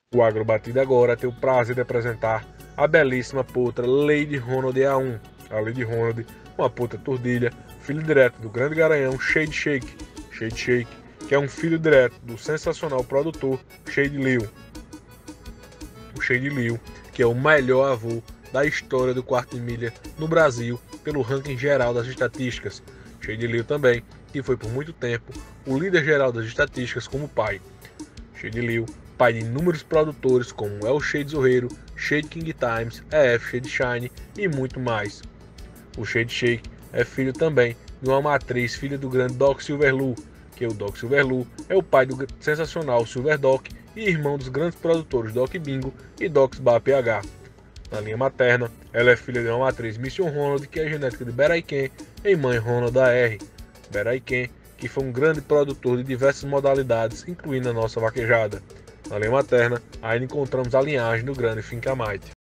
O Agrobatida agora tem o prazer de apresentar a belíssima potra Lady Ronald A1. A Lady Ronald, uma potra tordilha, filho direto do grande garanhão Shade Shake, que é um filho direto do sensacional produtor Shade Lil. O Shade Lil, que é o melhor avô da história do quarto de milha no Brasil pelo ranking geral das estatísticas. Shade Lil também, que foi por muito tempo o líder geral das estatísticas como pai. Shade Lil, pai de inúmeros produtores como El Shade Zorreiro, Shade King Times, EF Shade Shine e muito mais. O Shade Shake é filho também de uma matriz filha do grande Doc Silverlu, que o Doc Silverlu é o pai do sensacional Silver Doc e irmão dos grandes produtores Doc Bingo e Docs Bar PH. Na linha materna, ela é filha de uma matriz Mission Ronald, que é genética de Beraiken, e mãe Ronald AR. Beraiken, que foi um grande produtor de diversas modalidades, incluindo a nossa vaquejada. Na linha materna, ainda encontramos a linhagem do grande Fincamite.